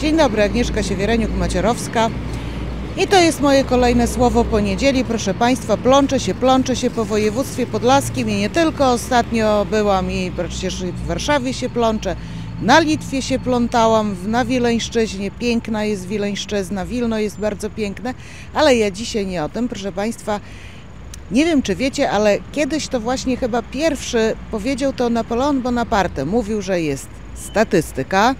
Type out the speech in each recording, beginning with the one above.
Dzień dobry, Agnieszka Siewiereniuk-Macierowska. I to jest moje kolejne słowo po niedzieli. Proszę Państwa, plączę się po województwie podlaskim i nie tylko. Ostatnio byłam i przecież w Warszawie się plączę, na Litwie się plątałam, na Wileńszczyźnie. Piękna jest Wileńszczyzna, Wilno jest bardzo piękne, ale ja dzisiaj nie o tym, proszę Państwa. Nie wiem, czy wiecie, ale kiedyś to właśnie chyba pierwszy powiedział to Napoleon Bonaparte. Mówił, że jest statystyka,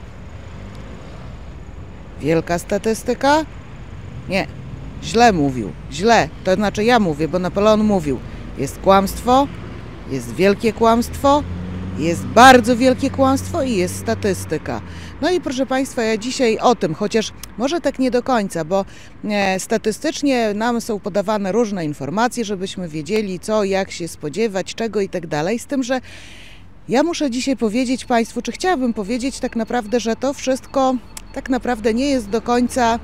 wielka statystyka. Nie, źle mówił, źle, to znaczy ja mówię, bo Napoleon mówił. Jest kłamstwo, jest wielkie kłamstwo, jest bardzo wielkie kłamstwo i jest statystyka. No i proszę Państwa, ja dzisiaj o tym, chociaż może tak nie do końca, bo statystycznie nam są podawane różne informacje, żebyśmy wiedzieli co, jak się spodziewać, czego i tak dalej, z tym, że ja muszę dzisiaj powiedzieć Państwu, czy chciałabym powiedzieć tak naprawdę, że to wszystko tak naprawdę nie jest do końca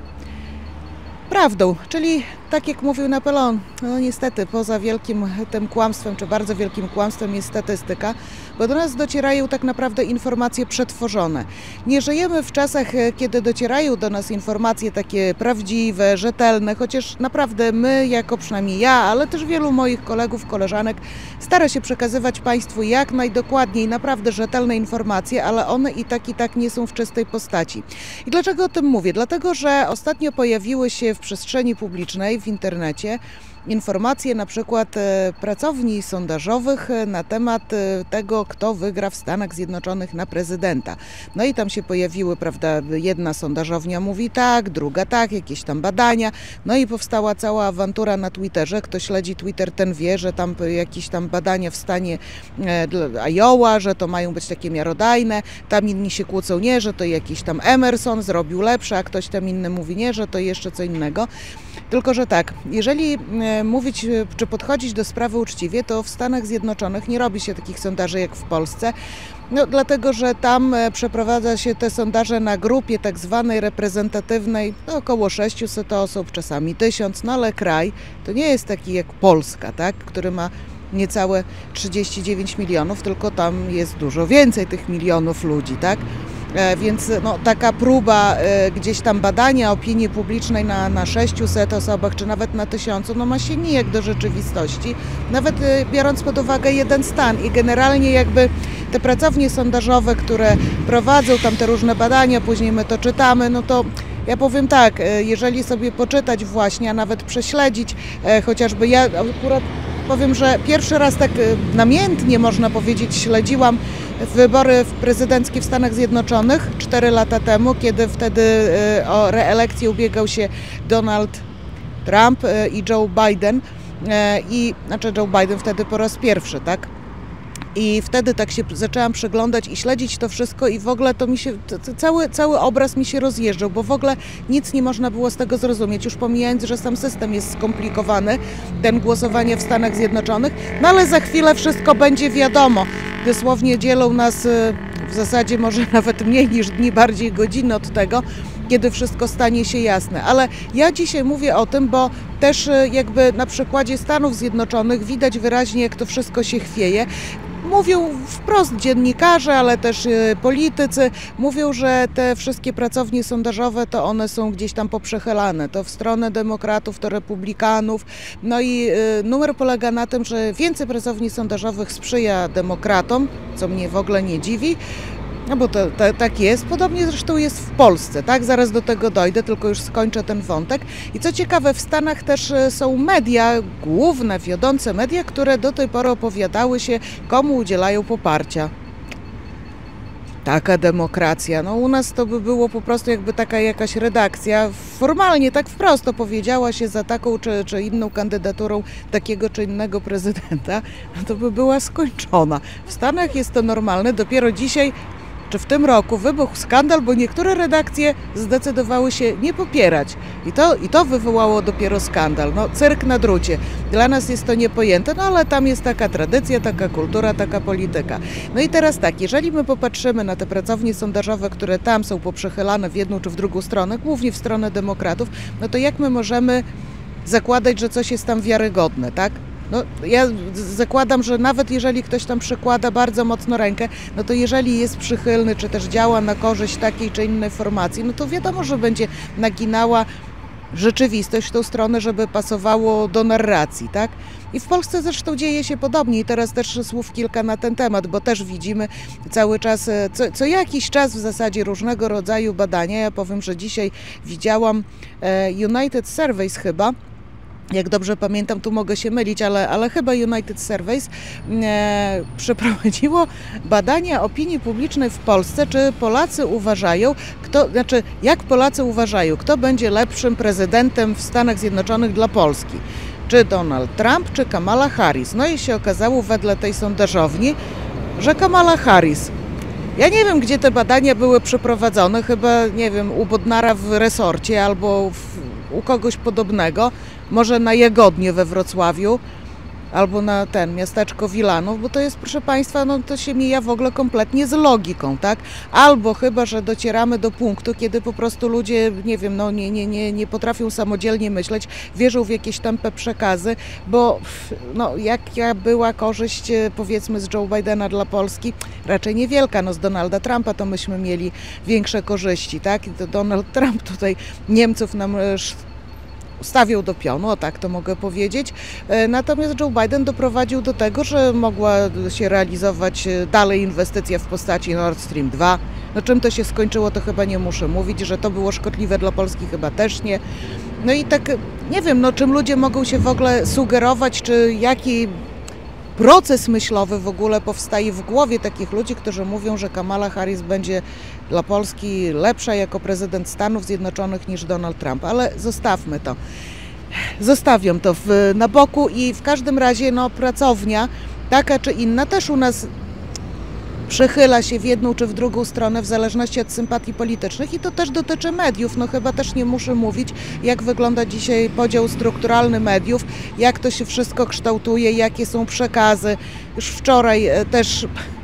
prawdą, czyli tak jak mówił Napoleon, no niestety poza wielkim tym kłamstwem, czy bardzo wielkim kłamstwem jest statystyka, bo do nas docierają tak naprawdę informacje przetworzone. Nie żyjemy w czasach, kiedy docierają do nas informacje takie prawdziwe, rzetelne, chociaż naprawdę my, jako przynajmniej ja, ale też wielu moich kolegów, koleżanek, stara się przekazywać Państwu jak najdokładniej, naprawdę rzetelne informacje, ale one i tak nie są w czystej postaci. I dlaczego o tym mówię? Dlatego, że ostatnio pojawiły się w przestrzeni publicznej, w internecie, informacje na przykład pracowni sondażowych na temat tego, kto wygra w Stanach Zjednoczonych na prezydenta. No i tam się pojawiły, prawda, jedna sondażownia mówi tak, druga tak, jakieś tam badania. No i powstała cała awantura na Twitterze. Kto śledzi Twitter, ten wie, że tam jakieś tam badania w stanie Iowa, że to mają być takie miarodajne. Tam inni się kłócą, nie, że to jakiś tam Emerson zrobił lepsze, a ktoś tam inny mówi nie, że to jeszcze co innego. Tylko że tak, jeżeli mówić czy podchodzić do sprawy uczciwie, to w Stanach Zjednoczonych nie robi się takich sondaży jak w Polsce. No, dlatego, że tam przeprowadza się te sondaże na grupie tak zwanej reprezentatywnej, no, około 600 osób, czasami 1000, no ale kraj to nie jest taki jak Polska, tak, który ma niecałe 39 milionów, tylko tam jest dużo więcej tych milionów ludzi, tak? Więc no, taka próba gdzieś tam badania opinii publicznej na 600 osobach, czy nawet na 1000, no ma się nijak do rzeczywistości, nawet biorąc pod uwagę jeden stan. I generalnie jakby te pracownie sondażowe, które prowadzą tam te różne badania, później my to czytamy, no to ja powiem tak, jeżeli sobie poczytać właśnie, a nawet prześledzić, chociażby ja akurat powiem, że pierwszy raz tak namiętnie, można powiedzieć, śledziłam wybory prezydenckie w Stanach Zjednoczonych 4 lata temu, kiedy wtedy o reelekcję ubiegał się Donald Trump i Joe Biden. Znaczy Joe Biden wtedy po raz pierwszy, tak? I wtedy tak się zaczęłam przeglądać i śledzić to wszystko i w ogóle to mi się, cały obraz mi się rozjeżdżał, bo w ogóle nic nie można było z tego zrozumieć, już pomijając, że sam system jest skomplikowany, ten głosowanie w Stanach Zjednoczonych, no ale za chwilę wszystko będzie wiadomo. Dosłownie dzielą nas w zasadzie może nawet mniej niż dni, bardziej godziny od tego, kiedy wszystko stanie się jasne. Ale ja dzisiaj mówię o tym, bo też jakby na przykładzie Stanów Zjednoczonych widać wyraźnie, jak to wszystko się chwieje. Mówią wprost dziennikarze, ale też politycy, mówią, że te wszystkie pracownie sondażowe to one są gdzieś tam poprzechylane, to w stronę demokratów, to republikanów. No i numer polega na tym, że więcej pracowni sondażowych sprzyja demokratom, co mnie w ogóle nie dziwi. No bo to tak jest, podobnie zresztą jest w Polsce, tak? Zaraz do tego dojdę, tylko już skończę ten wątek. I co ciekawe, w Stanach też są media, główne, wiodące media, które do tej pory opowiadały się, komu udzielają poparcia. Taka demokracja. No u nas to by było po prostu jakby taka jakaś redakcja, formalnie tak wprost opowiedziała się za taką czy inną kandydaturą takiego czy innego prezydenta, no to by była skończona. W Stanach jest to normalne, dopiero dzisiaj czy w tym roku wybuchł skandal, bo niektóre redakcje zdecydowały się nie popierać. I to wywołało dopiero skandal. No, cyrk na drucie. Dla nas jest to niepojęte, no ale tam jest taka tradycja, taka kultura, taka polityka. No i teraz tak, jeżeli my popatrzymy na te pracownie sondażowe, które tam są poprzechylane w jedną czy w drugą stronę, głównie w stronę demokratów, no to jak my możemy zakładać, że coś jest tam wiarygodne, tak? No, ja zakładam, że nawet jeżeli ktoś tam przykłada bardzo mocno rękę, no to jeżeli jest przychylny, czy też działa na korzyść takiej czy innej formacji, no to wiadomo, że będzie naginała rzeczywistość w tą stronę, żeby pasowało do narracji, tak? I w Polsce zresztą dzieje się podobnie i teraz też słów kilka na ten temat, bo też widzimy cały czas, co jakiś czas w zasadzie różnego rodzaju badania. Ja powiem, że dzisiaj widziałam United Surveys chyba, jak dobrze pamiętam, tu mogę się mylić, ale chyba United Surveys przeprowadziło badania opinii publicznej w Polsce, czy Polacy uważają, jak Polacy uważają, kto będzie lepszym prezydentem w Stanach Zjednoczonych dla Polski. Czy Donald Trump, czy Kamala Harris. No i się okazało wedle tej sondażowni, że Kamala Harris. Ja nie wiem, gdzie te badania były przeprowadzone, chyba, nie wiem, u Bodnara w resorcie albo u kogoś podobnego, może na Jagodnie we Wrocławiu, albo na miasteczko Wilanów, bo to jest, proszę Państwa, no to się mija w ogóle kompletnie z logiką, tak? Albo chyba, że docieramy do punktu, kiedy po prostu ludzie, nie wiem, no nie potrafią samodzielnie myśleć, wierzą w jakieś tępe przekazy, bo no jaka była korzyść, powiedzmy, z Joe Bidena dla Polski? Raczej niewielka, no z Donalda Trumpa to myśmy mieli większe korzyści, tak? I to Donald Trump tutaj Niemców nam stawiał do pionu, o tak to mogę powiedzieć. Natomiast Joe Biden doprowadził do tego, że mogła się realizować dalej inwestycja w postaci Nord Stream 2. No czym to się skończyło, to chyba nie muszę mówić, że to było szkodliwe dla Polski, chyba też nie. No i tak nie wiem, no czym ludzie mogą się w ogóle sugerować, czy jaki proces myślowy w ogóle powstaje w głowie takich ludzi, którzy mówią, że Kamala Harris będzie dla Polski lepsza jako prezydent Stanów Zjednoczonych niż Donald Trump, ale zostawmy to. Zostawiam to na boku i w każdym razie no, pracownia taka czy inna też u nas przechyla się w jedną czy w drugą stronę w zależności od sympatii politycznych i to też dotyczy mediów. No chyba też nie muszę mówić, jak wygląda dzisiaj podział strukturalny mediów, jak to się wszystko kształtuje, jakie są przekazy. Już wczoraj też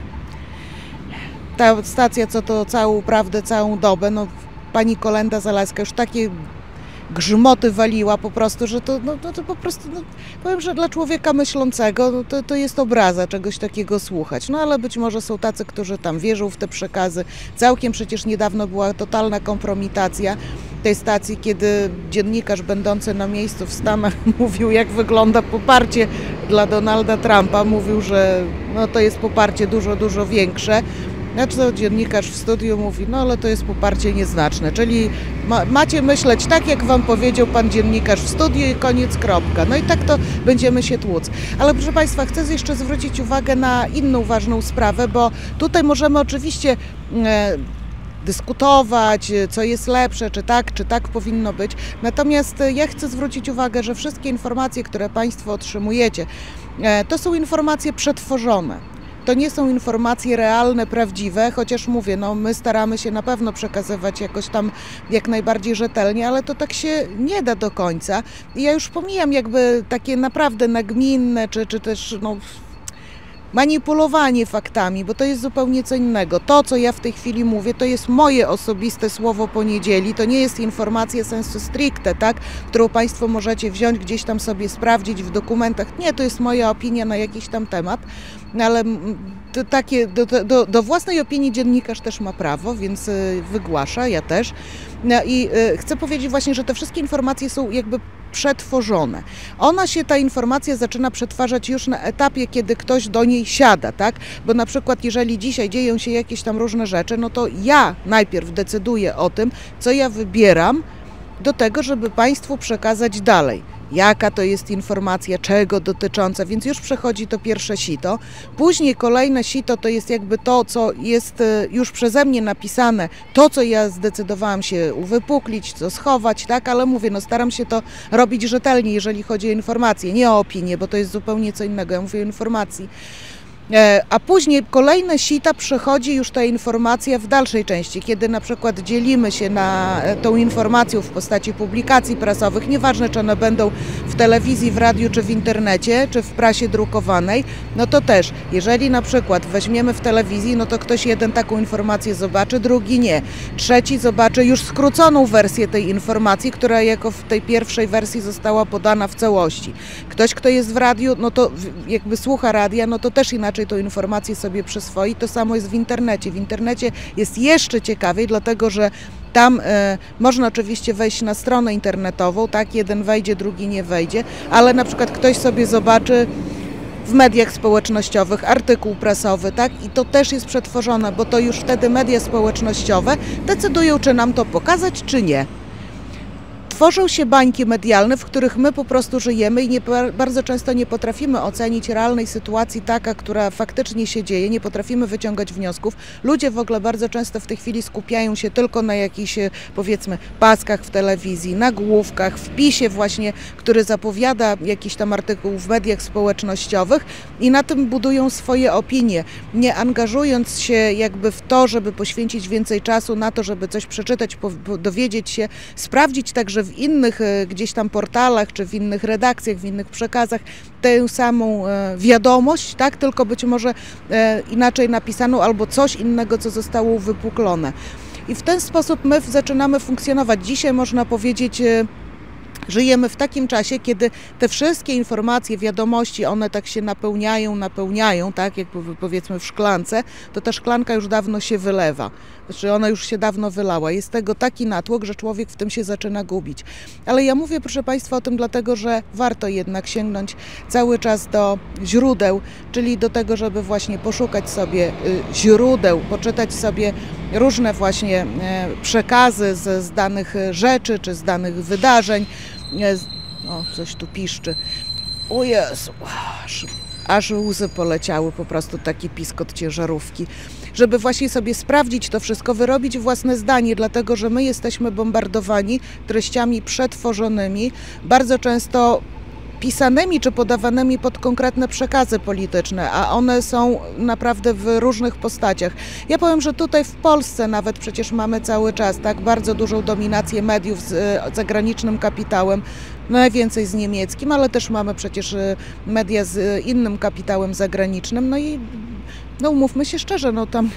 ta stacja, co to całą prawdę, całą dobę, no pani Kolenda Zalewska już takie grzmoty waliła po prostu, że to po prostu, no, powiem, że dla człowieka myślącego to jest obraza czegoś takiego słuchać. No ale być może są tacy, którzy tam wierzą w te przekazy. Całkiem przecież niedawno była totalna kompromitacja tej stacji, kiedy dziennikarz będący na miejscu w Stanach mówił, jak wygląda poparcie dla Donalda Trumpa. Mówił, że no, to jest poparcie dużo, dużo większe. Znaczy to dziennikarz w studiu mówi, no ale to jest poparcie nieznaczne, czyli macie myśleć tak, jak wam powiedział pan dziennikarz w studiu i koniec, kropka. No i tak to będziemy się tłuc. Ale proszę Państwa, chcę jeszcze zwrócić uwagę na inną ważną sprawę, bo tutaj możemy oczywiście dyskutować, co jest lepsze, czy tak powinno być. Natomiast ja chcę zwrócić uwagę, że wszystkie informacje, które Państwo otrzymujecie, to są informacje przetworzone. To nie są informacje realne, prawdziwe, chociaż mówię, no my staramy się na pewno przekazywać jakoś tam jak najbardziej rzetelnie, ale to tak się nie da do końca. I ja już pomijam jakby takie naprawdę nagminne, czy też no, manipulowanie faktami, bo to jest zupełnie co innego. To, co ja w tej chwili mówię, to jest moje osobiste słowo poniedzieli, to nie jest informacja sensu stricte, tak, którą Państwo możecie wziąć, gdzieś tam sobie sprawdzić w dokumentach. Nie, to jest moja opinia na jakiś tam temat, ale do własnej opinii dziennikarz też ma prawo, więc wygłasza, ja też. I chcę powiedzieć właśnie, że te wszystkie informacje są jakby przetworzone. Ta informacja zaczyna przetwarzać już na etapie, kiedy ktoś do niej siada, tak? Bo na przykład jeżeli dzisiaj dzieją się jakieś tam różne rzeczy, no to ja najpierw decyduję o tym, co ja wybieram do tego, żeby Państwu przekazać dalej. Jaka to jest informacja, czego dotycząca, więc już przechodzi to pierwsze sito. Później kolejne sito to jest jakby to, co jest już przeze mnie napisane, to, co ja zdecydowałam się uwypuklić, co schować, tak, ale mówię, no staram się to robić rzetelnie, jeżeli chodzi o informacje, nie o opinię, bo to jest zupełnie co innego, ja mówię o informacji. A później kolejne sita przechodzi już ta informacja w dalszej części, kiedy na przykład dzielimy się tą informacją w postaci publikacji prasowych, nieważne czy one będą w telewizji, w radiu, czy w internecie, czy w prasie drukowanej, no to też, jeżeli na przykład weźmiemy w telewizji, no to ktoś jeden taką informację zobaczy, drugi nie. Trzeci zobaczy już skróconą wersję tej informacji, która jako w tej pierwszej wersji została podana w całości. Ktoś, kto jest w radiu, no to jakby słucha radia, no to też inaczej tą informację sobie przyswoi. To samo jest w internecie. W internecie jest jeszcze ciekawiej, dlatego że tam można oczywiście wejść na stronę internetową, tak, jeden wejdzie, drugi nie wejdzie, ale na przykład ktoś sobie zobaczy w mediach społecznościowych artykuł prasowy, tak, i to też jest przetworzone, bo to już wtedy media społecznościowe decydują, czy nam to pokazać, czy nie. Tworzą się bańki medialne, w których my po prostu żyjemy i bardzo często nie potrafimy ocenić realnej sytuacji która faktycznie się dzieje, nie potrafimy wyciągać wniosków. Ludzie w ogóle bardzo często w tej chwili skupiają się tylko na jakichś, powiedzmy, paskach w telewizji, nagłówkach, wpisie właśnie, który zapowiada jakiś tam artykuł w mediach społecznościowych i na tym budują swoje opinie, nie angażując się jakby w to, żeby poświęcić więcej czasu na to, żeby coś przeczytać, dowiedzieć się, sprawdzić także w innych gdzieś tam portalach, czy w innych redakcjach, w innych przekazach tę samą wiadomość, tak, tylko być może inaczej napisaną albo coś innego, co zostało uwypuklone. I w ten sposób my zaczynamy funkcjonować. Dzisiaj można powiedzieć, żyjemy w takim czasie, kiedy te wszystkie informacje, wiadomości, one tak się napełniają, tak, jak powiedzmy w szklance, to ta szklanka już dawno się wylewa. Znaczy ona już się dawno wylała. Jest tego taki natłok, że człowiek w tym się zaczyna gubić. Ale ja mówię, proszę Państwa, o tym dlatego, że warto jednak sięgnąć cały czas do źródeł, czyli do tego, żeby właśnie poszukać sobie źródeł, poczytać sobie różne właśnie przekazy z danych rzeczy, czy z danych wydarzeń. O, coś tu piszczy. O Jezu, aż łzy poleciały, po prostu taki piskot ciężarówki. Żeby właśnie sobie sprawdzić to wszystko, wyrobić własne zdanie, dlatego że my jesteśmy bombardowani treściami przetworzonymi, bardzo często pisanymi czy podawanymi pod konkretne przekazy polityczne, a one są naprawdę w różnych postaciach. Ja powiem, że tutaj w Polsce nawet przecież mamy cały czas tak bardzo dużą dominację mediów z zagranicznym kapitałem, najwięcej z niemieckim, ale też mamy przecież media z innym kapitałem zagranicznym, no i no umówmy się szczerze, no tam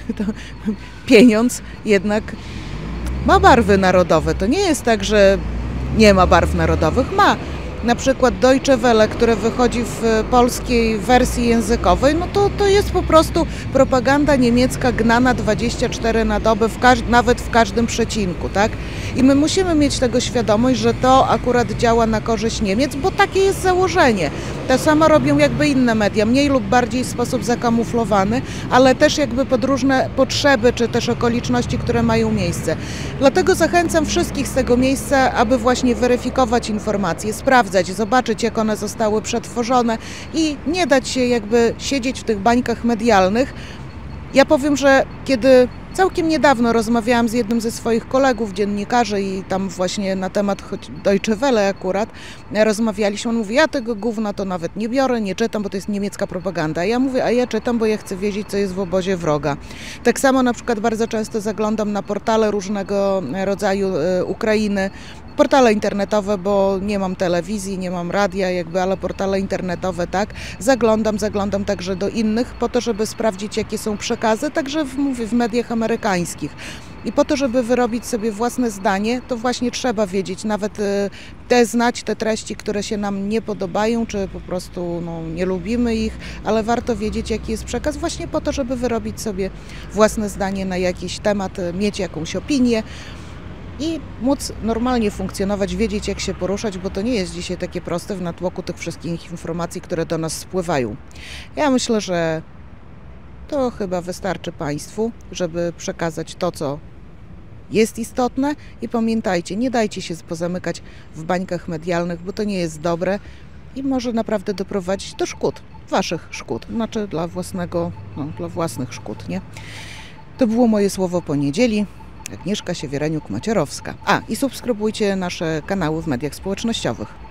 pieniądz jednak ma barwy narodowe. To nie jest tak, że nie ma barw narodowych, ma. Na przykład Deutsche Welle, które wychodzi w polskiej wersji językowej, no to jest po prostu propaganda niemiecka gnana 24 na dobę, nawet w każdym przecinku, tak? I my musimy mieć tego świadomość, że to akurat działa na korzyść Niemiec, bo takie jest założenie. To samo robią jakby inne media, mniej lub bardziej w sposób zakamuflowany, ale też jakby pod różne potrzeby, czy też okoliczności, które mają miejsce. Dlatego zachęcam wszystkich z tego miejsca, aby właśnie weryfikować informacje, sprawdzać, zobaczyć, jak one zostały przetworzone i nie dać się jakby siedzieć w tych bańkach medialnych. Ja powiem, że kiedy całkiem niedawno rozmawiałam z jednym ze swoich kolegów, dziennikarzy i tam właśnie na temat Deutsche Welle akurat rozmawialiśmy, on mówi, ja tego gówna to nawet nie biorę, nie czytam, bo to jest niemiecka propaganda. Ja mówię, a ja czytam, bo ja chcę wiedzieć, co jest w obozie wroga. Tak samo na przykład bardzo często zaglądam na portale różnego rodzaju Ukrainy, portale internetowe, bo nie mam telewizji, nie mam radia jakby, ale portale internetowe tak. Zaglądam także do innych po to, żeby sprawdzić, jakie są przekazy, także w mediach amerykańskich. I po to, żeby wyrobić sobie własne zdanie, to właśnie trzeba wiedzieć, nawet znać te treści, które się nam nie podobają, czy po prostu no, nie lubimy ich, ale warto wiedzieć, jaki jest przekaz, właśnie po to, żeby wyrobić sobie własne zdanie na jakiś temat, mieć jakąś opinię i móc normalnie funkcjonować, wiedzieć, jak się poruszać, bo to nie jest dzisiaj takie proste w natłoku tych wszystkich informacji, które do nas spływają. Ja myślę, że to chyba wystarczy Państwu, żeby przekazać to, co jest istotne i pamiętajcie, nie dajcie się pozamykać w bańkach medialnych, bo to nie jest dobre i może naprawdę doprowadzić do szkód, Waszych szkód, znaczy dla własnych szkód, nie? To było moje słowo po niedzieli. Agnieszka Siewiereniuk-Macierowska. I subskrybujcie nasze kanały w mediach społecznościowych.